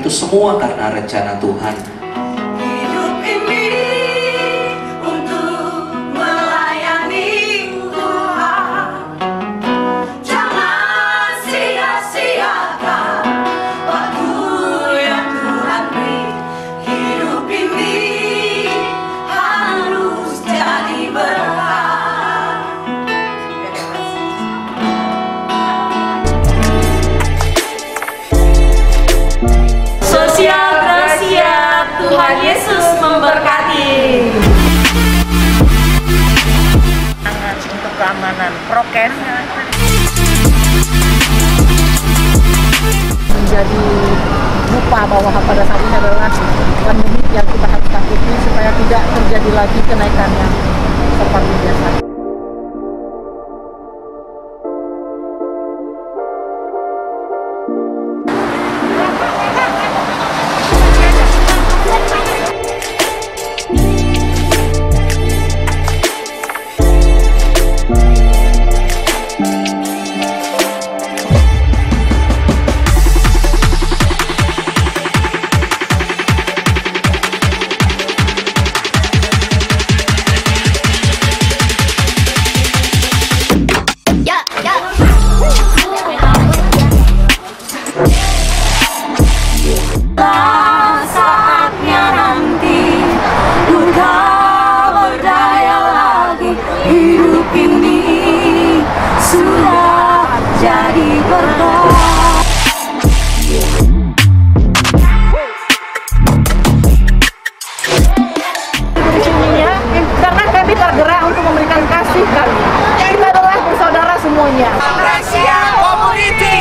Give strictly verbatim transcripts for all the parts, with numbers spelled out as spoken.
itu semua karena rencana Tuhan. Hidup ini untuk melayani Tuhan. Jangan sia-siakan waktu yang Tuhan beri. Hidup ini harus jadi berkah. Sosial Gracia, Tuhan Yesus memberkati. Untuk keamanan prokes menjadi lupa bahwa pada saat ini adalah pandemi yang kita harus takuti supaya tidak terjadi lagi kenaikan yang seperti biasa. Saatnya nanti udah berdaya lagi. Hidup ini sudah jadi berkah. Sesungguhnya karena kami tergerak untuk memberikan kasih kami. Kita adalah bersaudara semuanya. Gracia Community.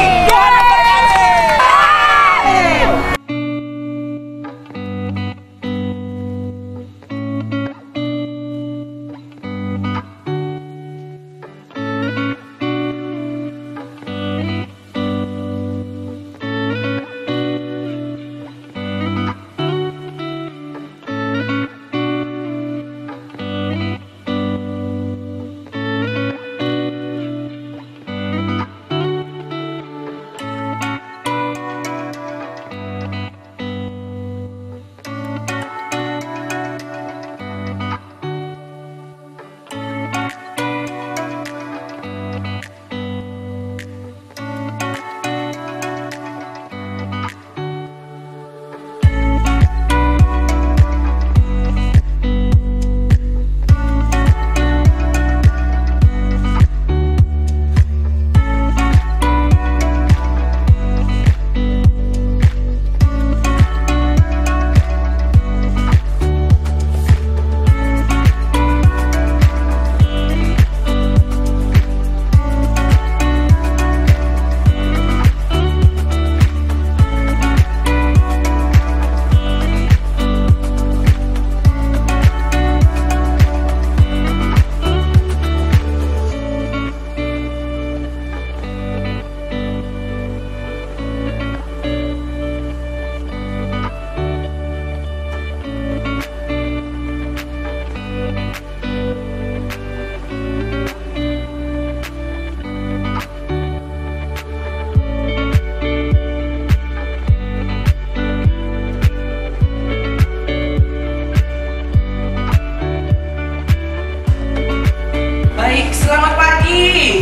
Baik, selamat pagi.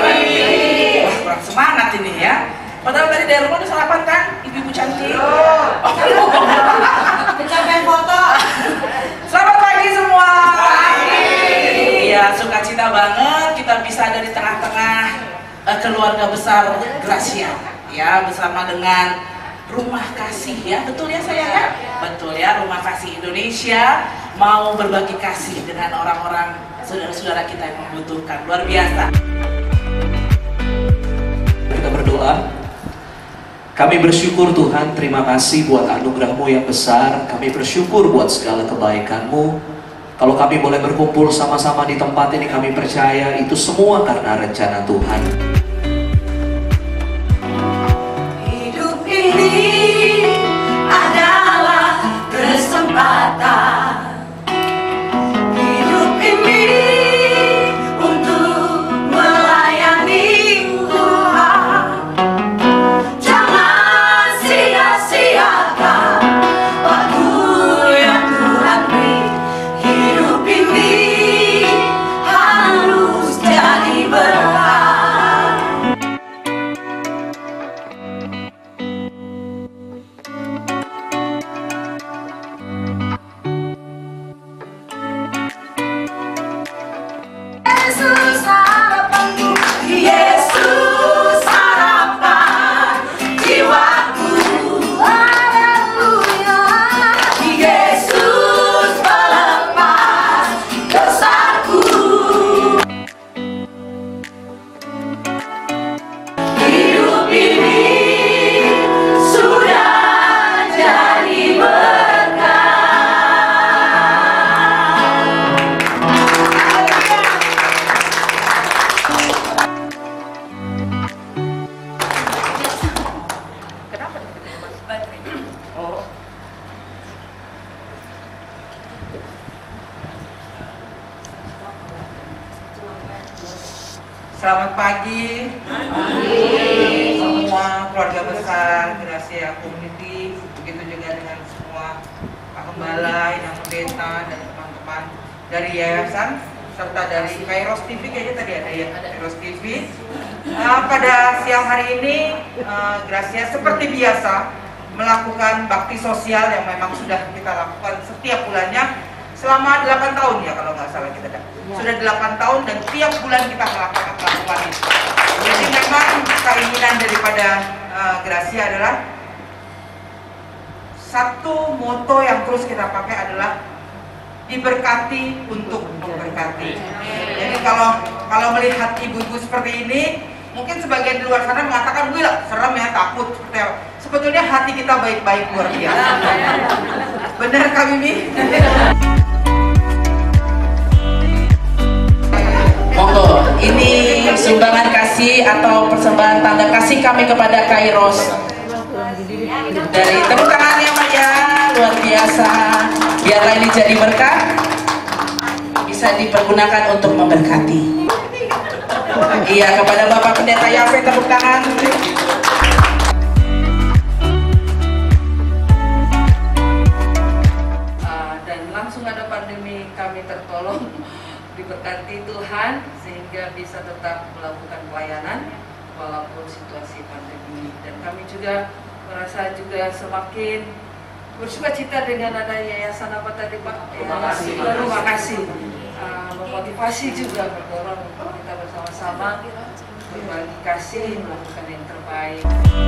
Pagi. Wah, kurang semangat ini ya. Padahal tadi dari rumah udah sarapan kan, ibu-ibu cantik. Oh. Pencapaian foto. Selamat pagi semua. Pagi. Iya, sukacita banget kita bisa ada di tengah-tengah uh, keluarga besar Gracia, ya, bersama dengan Rumah Kasih, ya, betul ya sayang ya? Betul ya, Rumah Kasih Indonesia mau berbagi kasih dengan orang-orang saudara-saudara kita yang membutuhkan. Luar biasa. Kita berdoa. Kami bersyukur Tuhan, terima kasih buat anugerah-Mu yang besar. Kami bersyukur buat segala kebaikan-Mu. Kalau kami boleh berkumpul sama-sama di tempat ini, kami percaya itu semua karena rencana Tuhan. Hidup ini adalah kesempatan. Hidup ini untuk melayani Tuhan. Jangan sia-siakan Selamat pagi semua keluarga besar Gracia Community, begitu juga dengan semua Pak Gembala, Yang Pendeta, dan teman-teman dari Yayasan, serta dari Kairos T V, kayaknya tadi ada ya, Kairos T V. Uh, pada siang hari ini, uh, Gracia seperti biasa melakukan bakti sosial yang memang sudah kita lakukan setiap bulannya selama delapan tahun ya kalau nggak salah kita dah. Sudah delapan tahun dan tiap bulan kita melakukan melakukan itu. Jadi memang keinginan daripada uh, Gracia adalah satu moto yang terus kita pakai adalah diberkati untuk memberkati. Jadi kalau kalau melihat ibu-ibu seperti ini, mungkin sebagian di luar sana mengatakan, wih lah, serem ya, takut seperti apa. Sebetulnya hati kita baik-baik luar biasa. Benar Kak Mimi? Monggo, ini sumbangan kasih atau persembahan tanda kasih kami kepada Kairos. Dari tepuk tangannya Maya, luar biasa. Biarlah ini jadi berkah, bisa dipergunakan untuk memberkati. Iya, kepada Bapak Pendeta Yafe tepuk tangan. Uh, dan langsung ada pandemi, kami tertolong, diberkati Tuhan sehingga bisa tetap melakukan pelayanan walaupun situasi pandemi. Dan kami juga merasa juga semakin bersukacita dengan ada yayasan apa tadi Pak? Rumah Kasih. Rumah Kasih. Uh, memotivasi juga mendorong kita bersama-sama berbagi kasih, melakukan yang terbaik.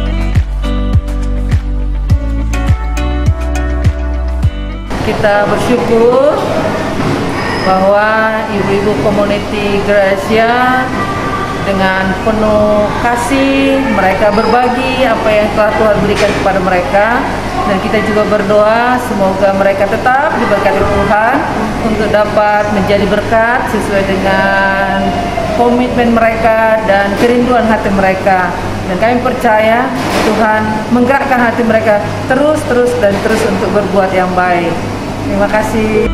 Kita bersyukur bahwa ibu-ibu community Gracia dengan penuh kasih mereka berbagi apa yang telah Tuhan berikan kepada mereka, dan kita juga berdoa semoga mereka tetap diberkati Tuhan untuk dapat menjadi berkat sesuai dengan komitmen mereka dan kerinduan hati mereka. Dan kami percaya Tuhan menggerakkan hati mereka terus terus dan terus untuk berbuat yang baik. Terima kasih.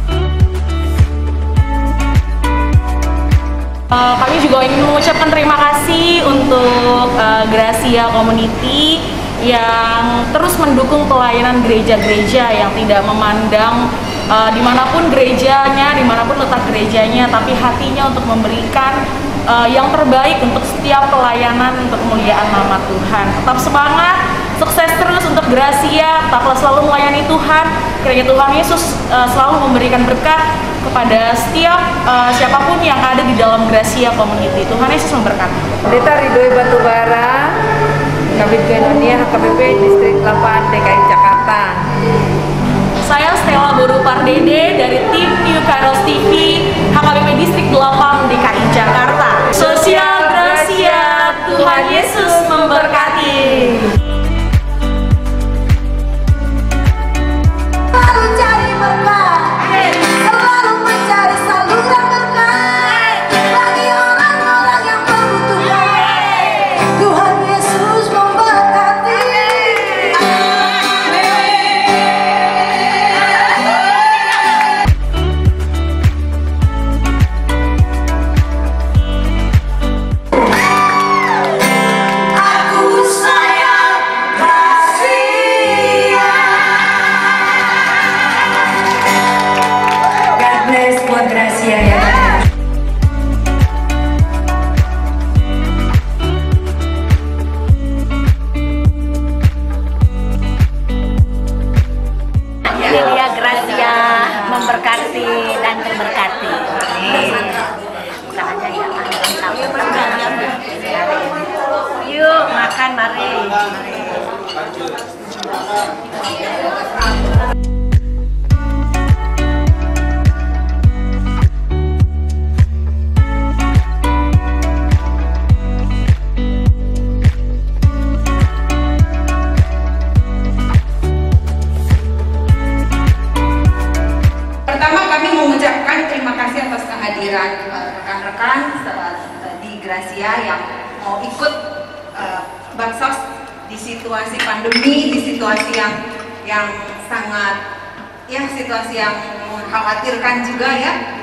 Uh, kami juga ingin mengucapkan terima kasih untuk uh, Gracia Community yang terus mendukung pelayanan gereja-gereja yang tidak memandang uh, dimanapun gerejanya, dimanapun letak gerejanya, tapi hatinya untuk memberikan uh, yang terbaik untuk setiap pelayanan untuk kemuliaan nama Tuhan. Tetap semangat, sukses terus untuk Gracia, tetaplah selalu melayani Tuhan. Kiranya Tuhan Yesus uh, selalu memberikan berkat kepada setiap uh, siapapun yang ada di dalam Gracia Community. Tuhan Yesus memberkati. Pendeta Ridhoi Batubara, Kabid Koinonia H K B P Distrik delapan D K I Jakarta. Saya Stella Boru Pardede dari tim New Kairos T V H K B P Distrik delapan D K I Jakarta. Sosial Gracia, Tuhan Yesus memberkati. Selalu cari berkah, selalu mencari saluran berkah bagi orang-orang yang membutuhkan. Tuhan Yesus memberkati. Aku sayang Gracia. God bless buat Gracia ya. Ya, Gracia memberkati dan terberkati. Bukan aja ya, mantap. Yuk makan, mari. Pertama kami mengucapkan terima kasih atas kehadiran eh, rekan-rekan uh, di Gracia yang mau ikut uh, baksos di situasi pandemi, di situasi yang yang sangat ya situasi yang mengkhawatirkan juga ya.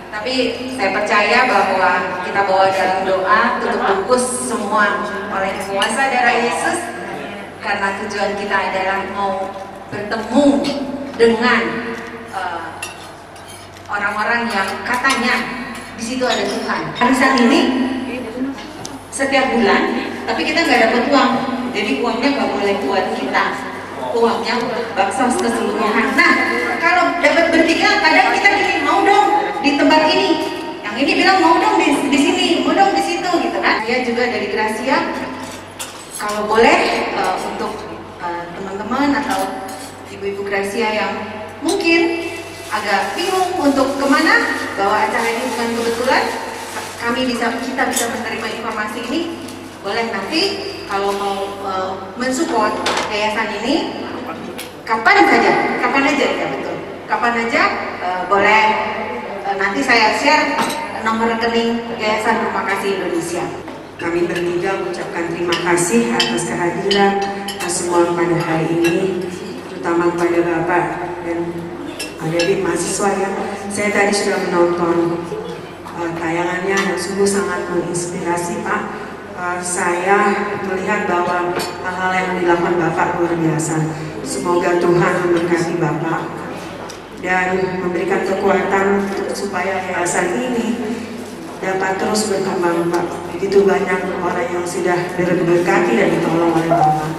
Tapi saya percaya bahwa kita bawa dalam doa, tutup bungkus semua oleh kuasa darah Yesus, karena tujuan kita adalah mau bertemu dengan orang-orang uh, yang katanya di situ ada Tuhan. Arisan ini setiap bulan, tapi kita nggak dapat uang, jadi uangnya nggak boleh buat kita, uangnya baksos keseluruhan. Nah, kalau dapat bertiga, kadang kita gini, mau dong di tempat ini, yang ini bilang mau dong di, di sini, mau dong di situ, gitu kan? Dia juga dari Gracia, kalau boleh uh, untuk teman-teman uh, atau ibu-ibu Gracia yang mungkin agak bingung untuk kemana bahwa acara ini bukan kebetulan, kami bisa kita bisa menerima informasi ini, boleh nanti kalau mau uh, mensupport yayasan ini kapan saja, kapan aja ya betul, kapan aja uh, boleh uh, nanti saya share nomor rekening Yayasan Rumah Kasih Indonesia. Kami bertiga mengucapkan terima kasih atas kehadiran semua pada hari ini, terutama kepada Bapak dan adik-adik mahasiswa ya. Saya tadi sudah menonton uh, tayangannya yang sungguh sangat menginspirasi Pak. Uh, saya melihat bahwa hal-hal yang dilakukan Bapak luar biasa. Semoga Tuhan memberkati Bapak dan memberikan kekuatan supaya yayasan ini dapat terus berkembang Pak. Begitu banyak orang yang sudah diberkati dan ditolong oleh Bapak.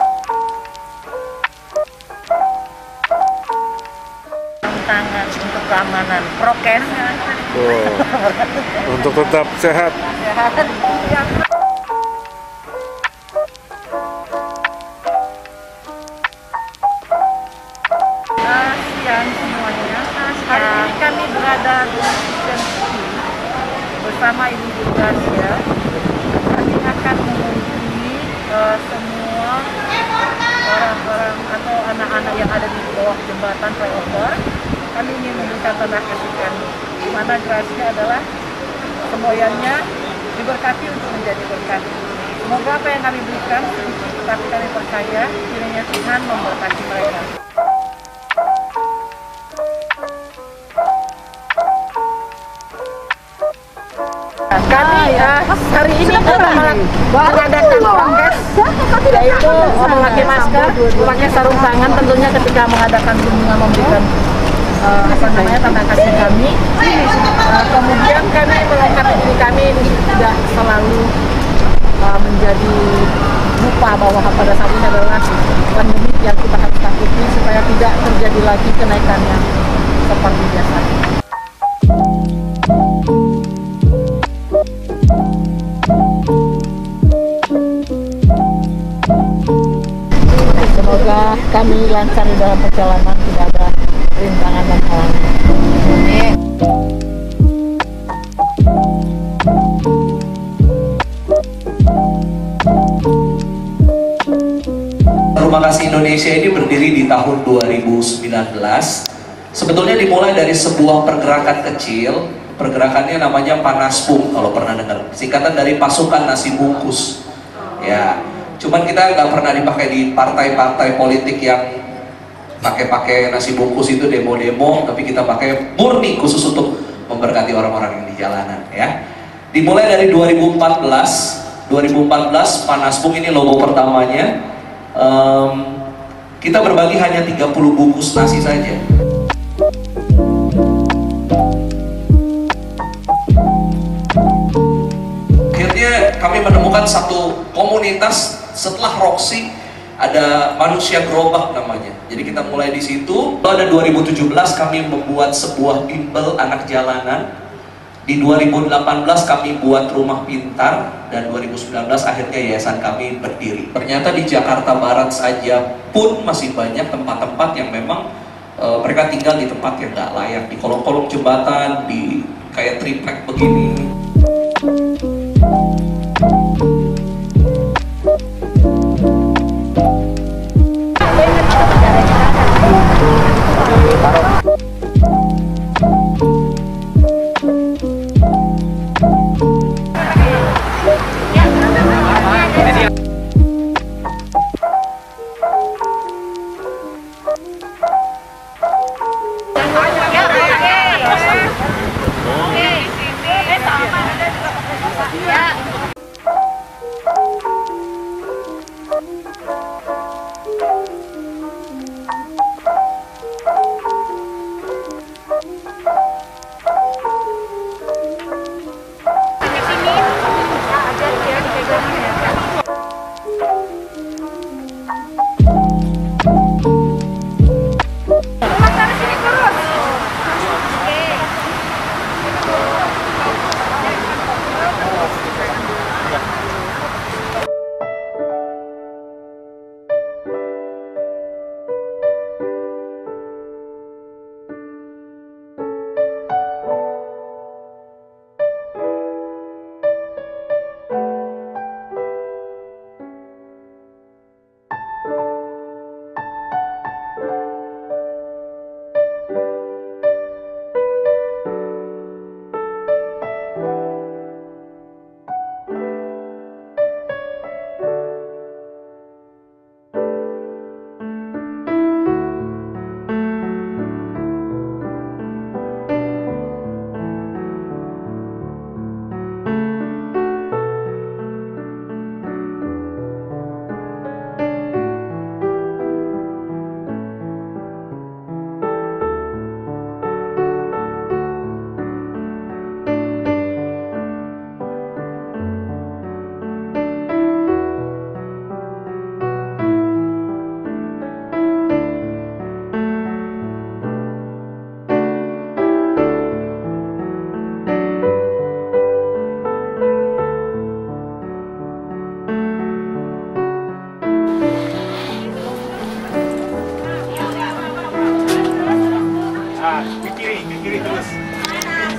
Tantangan untuk keamanan prokes oh, untuk tetap sehat. Sehat. Siang semuanya. Hari ini kami berada di bersama Ibu Gracia. Kami akan mengunjungi uh, semua orang-orang atau anak-anak yang ada di bawah jembatan flyover. Kami ingin memberikan tanda kasih kami, di mana Gracia adalah semboyannya diberkati untuk menjadi berkat. Semoga apa yang kami berikan sedikit, tetapi kami percaya kiranya Tuhan memberkati mereka. Kami uh, hari ini mengadakan prokes, yaitu memakai masker, memakai sarung tangan tentunya ketika mengadakan kunjungan memberikan uh, apa namanya tanda kasih kami. Uh, kemudian kami melengkapi diri kami tidak selalu uh, menjadi lupa bahwa pada saat ini adalah pandemi yang kita harus takuti supaya tidak terjadi lagi kenaikan yang seperti biasa. Semoga kami lancar di dalam perjalanan, tidak ada rintangan dan halangan. Amin. Rumah Kasih Indonesia ini berdiri di tahun dua ribu sembilan belas. Sebetulnya dimulai dari sebuah pergerakan kecil. Pergerakannya namanya Panasbung, kalau pernah dengar. Singkatan dari Pasukan Nasi Bungkus. Ya, cuman kita nggak pernah dipakai di partai-partai politik yang pakai-pakai nasi bungkus itu demo-demo, tapi kita pakai murni khusus untuk memberkati orang-orang yang di jalanan. Ya, dimulai dari dua ribu empat belas. dua ribu empat belas Panasbung ini logo pertamanya. Um, kita berbagi hanya tiga puluh bungkus nasi saja. Akhirnya kami menemukan satu komunitas setelah Roxy, ada Manusia Gerobak namanya. Jadi kita mulai di situ. Pada dua ribu tujuh belas kami membuat sebuah bimbel anak jalanan. Di dua ribu delapan belas kami buat rumah pintar, dan dua ribu sembilan belas akhirnya yayasan kami berdiri. Ternyata di Jakarta Barat saja pun masih banyak tempat-tempat yang memang e, mereka tinggal di tempat yang nggak layak, di kolong-kolong jembatan, di kayak triplek begini.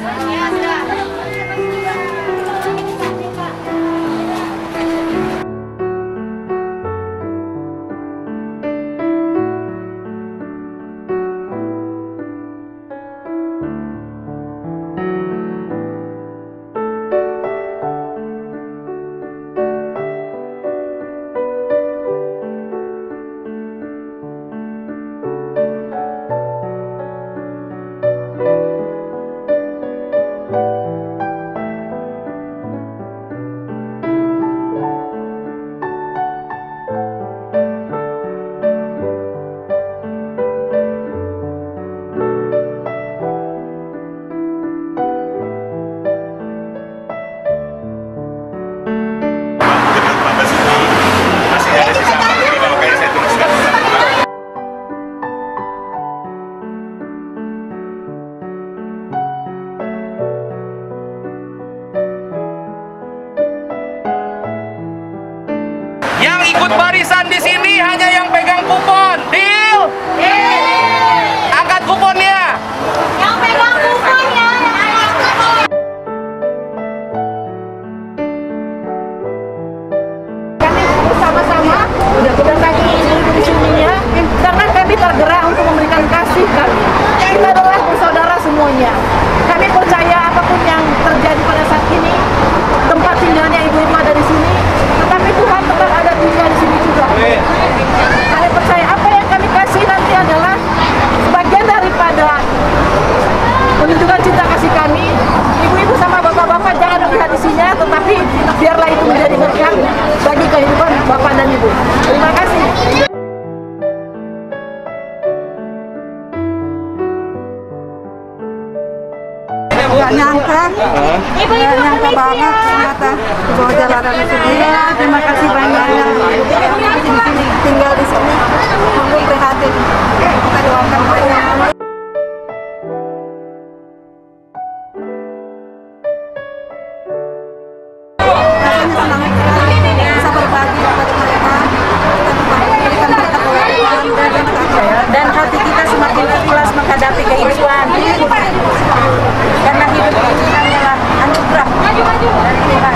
Yang ikut barisan di sini hanya yang pegang kupon. Deal? Angkat kuponnya. Yang pegang kuponnya. Kami bersama-sama udah berbagi ilmu di sini ya, karena kami tergerak untuk memberikan kasih kami. Kita adalah bersaudara semuanya. Kami percaya apapun yang terjadi pada saat ini, tempat tinggalnya ibu-ibu ada di sini, tetapi Tuhan tetap ada tinggal di sini juga. Kami percaya apa yang kami kasih nanti adalah sebagian daripada menunjukkan cinta kasih kami. Ibu-ibu sama bapak-bapak jangan melihat isinya, tetapi biarlah itu menjadi berkat bagi kehidupan bapak dan ibu. Terima kasih. Gak nyangka, gak nyangka banget ternyata bawa jalanan di sini. Terima kasih banyak yang tinggal di sini. Sungguh prihatin. Kita doakan banyak. Rasanya senang bisa berbagi kepada mereka. Kita berikan berkat Tuhan dan hati kita semakin ikhlas menghadapi kehidupan. Karena hidup ini hanyalah anugerah dari Tuhan.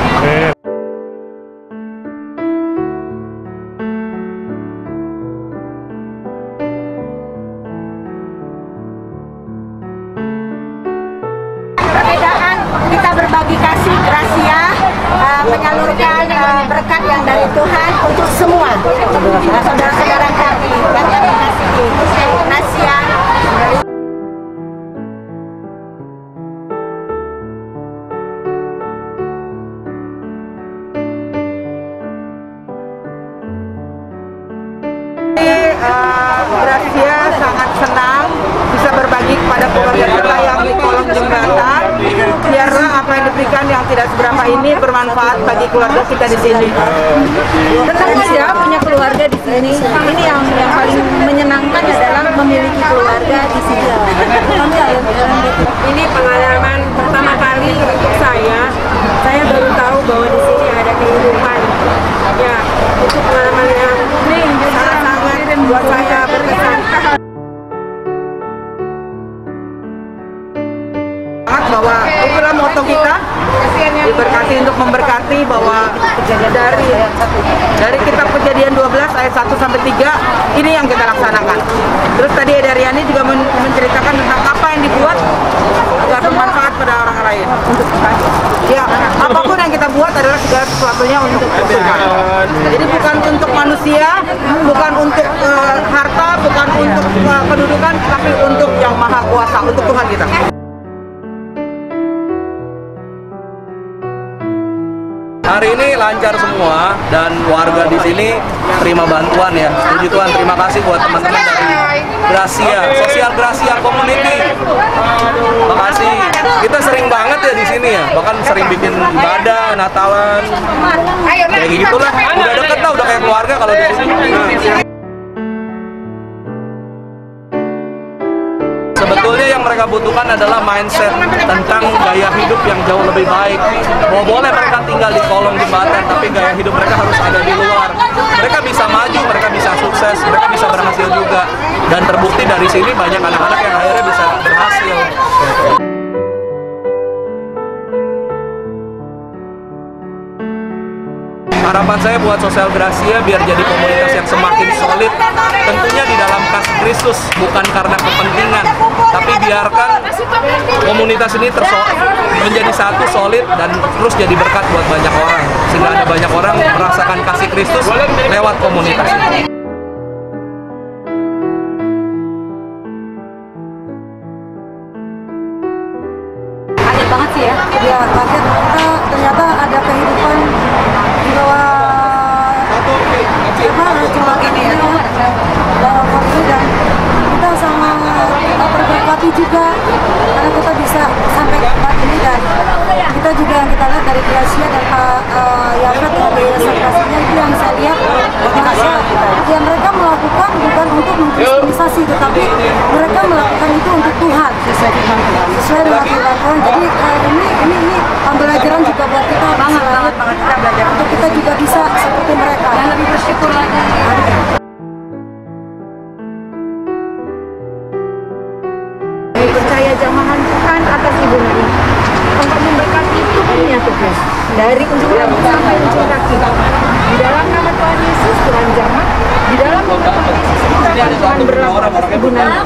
Perbedaan kita berbagi kasih gracia, uh, menyalurkan uh, berkat yang dari Tuhan untuk semua uh, saudara-saudara kami yang kami kasihi. Gracia. Gracia sangat senang bisa berbagi kepada keluarga kita yang di kolong jembatan. Biarlah apa yang diberikan yang tidak seberapa ini bermanfaat bagi keluarga kita di sini. Tenang saja punya keluarga di sini. Ini yang yang paling menyenangkan adalah memiliki keluarga di sini. Ini pengalaman pertama kali untuk saya. Saya baru tahu bahwa di sini ada kehidupan. Ya, itu pengalaman yang sangat-sangat buat saya berkesan. Bahwa itulah moto kita, diberkati untuk memberkati, bahwa dari dari kitab Kejadian dua belas ayat satu sampai tiga ini yang kita laksanakan. Terus tadi Eda Riani juga men menceritakan tentang apa yang dibuat agar bermanfaat pada orang lain. Ya, apapun yang kita buat adalah segala sesuatunya untuk Tuhan. Jadi bukan untuk manusia, bukan untuk uh, harta, bukan untuk uh, kedudukan, tapi untuk yang maha kuasa, untuk Tuhan kita. Hari ini lancar semua dan warga di sini terima bantuan ya. Puji Tuhan, terima kasih buat teman-teman dari Gracia, Sosial Gracia Community. Makasih. Kita sering banget ya di sini ya, bahkan sering bikin ibadah, Natalan. Kayak gitulah. Udah deket lah, udah kayak keluarga kalau di sini. Sebetulnya yang mereka butuhkan adalah mindset tentang gaya hidup yang jauh lebih baik. Mau boleh mereka tinggal di kolong jembatan, tapi gaya hidup mereka harus ada di luar. Mereka bisa maju, mereka bisa sukses, mereka bisa berhasil juga. Dan terbukti dari sini banyak anak-anak yang akhirnya bisa berhasil. harapan saya buat Sosial Gracia biar jadi komunitas yang semakin solid, tentunya di dalam kasih Kristus, bukan karena kepentingan, tapi biarkan komunitas ini terso- menjadi satu solid dan terus jadi berkat buat banyak orang, sehingga ada banyak orang merasakan kasih Kristus lewat komunitas ini. Kaget banget sih ya. Ya kaget, kita ternyata ada kehidupan di bawah apa cuma ini ya, bawah COVID, dan kita sama kita berberkati juga karena kita bisa sampai ke tempat ini, dan kita juga yang kita lihat dari Gracia dan Pak uh, Yafet dari Yayasan itu yang saya lihat bahwa ya mereka melakukan bukan untuk mengkristenisasi, tetapi mereka melakukan itu untuk Tuhan sesuai dengan Tuhan. Jadi uh, ini ini ini pembelajaran juga buat kita banget banget banget kita belajar untuk kita juga bisa seperti mereka yang lebih bersyukur lagi. Percaya jamahan Tuhan atas Ibu Nani untuk memberkati tubuhnya Tuhan dari ujung rambut sampai ujung kaki. Di dalam nama Tuhan Yesus, Tuhan jamah. Di dalam nama Tuhan Yesus, Tuhan berlaku atas Ibu Nani.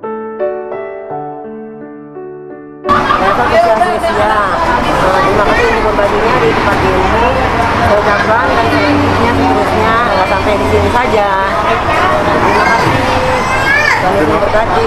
Ya, terima kasih untuk membaginya di tempat ini. Saya ucapkan dan selanjutnya seterusnya nggak sampai di sini saja. Terima kasih. Kami memberkati.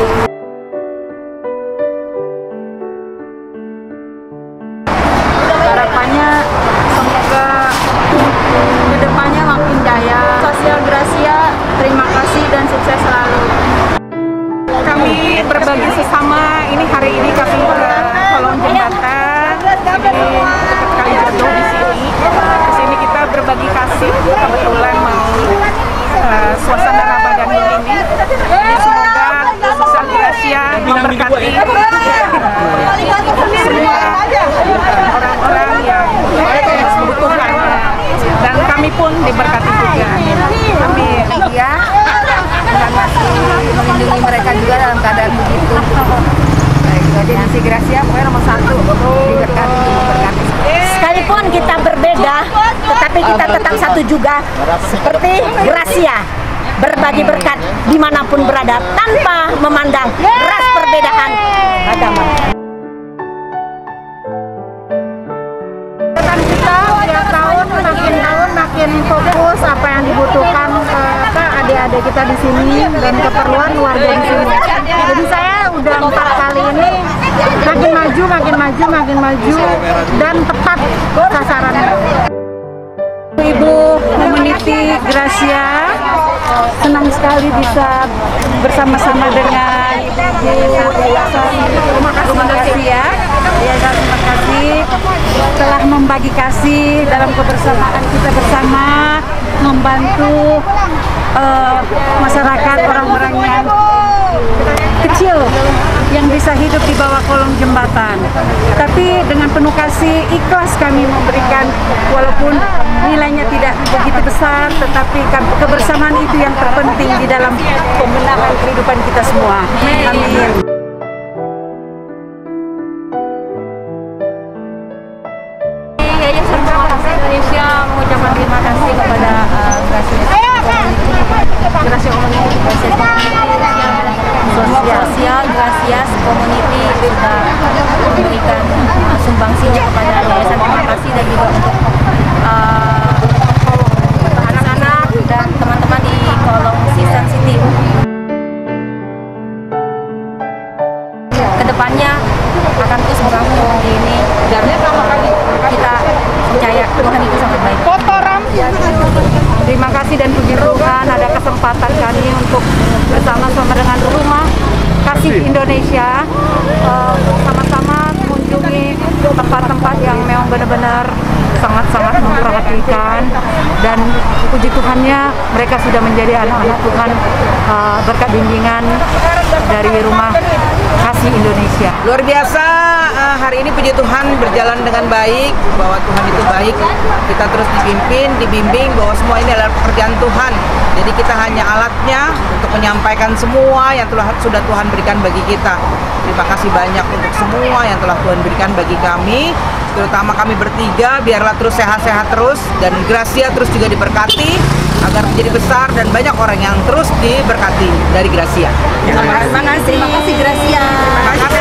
Harapannya semoga kedepannya makin jaya. Sosial Gracia, terima kasih dan sukses selalu. Kami berbagi sesama, ini hari ini kami ke kolong jembatan, jadi dekat kali jatuh di sini. Di sini kita berbagi kasih, kebetulan mau uh, suasana Ramadan ini. Jadi semoga Sosial Gracia memberkati uh, semua orang-orang yang membutuhkan, dan kami pun diberkati juga. Kami ya dan masih melindungi mereka juga dalam keadaan begitu. Baik, jadi si Gracia pokoknya nomor satu, diberkati, diberkati. Sekalipun kita berbeda, tetapi kita tetap satu juga, seperti Gracia, berbagi berkat dimanapun berada tanpa memandang ras, perbedaan agama. Dan kita tiap tahun makin tahun makin fokus apa yang dibutuhkan ke adik-adik kita di sini dan keperluan warga di sini. Jadi saya udah empat kali ini makin maju, makin maju, makin maju dan tepat sasarannya. Ibu Community Gracia, senang sekali bisa bersama-sama dengan Yayasan Rumah Gracia. Yayasan Rumah Kasih telah membagi kasih dalam kebersamaan kita bersama, membantu uh, masyarakat, orang-orang yang kecil yang bisa hidup di bawah kolong jembatan. Tapi dengan penuh kasih, ikhlas kami memberikan, walaupun nilainya tidak begitu besar, tetapi kebersamaan itu yang terpenting di dalam pembenahan kehidupan kita semua. Amin. Yayasan Rumah Kasih Indonesia mengucapkan terima kasih kepada uh, Gracia Gracia Community, Sosial Gracia Community sudah memberikan uh, sumbangsinya kepada Yayasan Rumah Kasih dan juga untuk uh, anak-anak dan teman-teman di kolong Season City. Kedepannya akan terus membangun di ini dan kita percaya Tuhan itu sangat baik. Terima kasih dan puji Tuhan ada kesempatan kami untuk bersama-sama dengan Rumah Kasih Indonesia sama-sama uh, mengunjungi tempat-tempat yang memang benar-benar sangat-sangat memperhatikan, dan puji Tuhannya mereka sudah menjadi anak-anak Tuhan uh, berkat bimbingan dari Rumah Kasih Indonesia. Luar biasa, uh, hari ini puji Tuhan berjalan dengan baik, bahwa Tuhan itu baik, kita terus dipimpin, dibimbing bahwa semua ini adalah pekerjaan Tuhan. Jadi kita hanya alatnya untuk menyampaikan semua yang telah sudah Tuhan berikan bagi kita. Terima kasih banyak untuk semua yang telah Tuhan berikan bagi kami, terutama kami bertiga. Biarlah terus sehat-sehat terus, dan Gracia terus juga diberkati agar menjadi besar dan banyak orang yang terus diberkati dari Gracia. Terima kasih. Terima kasih Gracia. Terima kasih.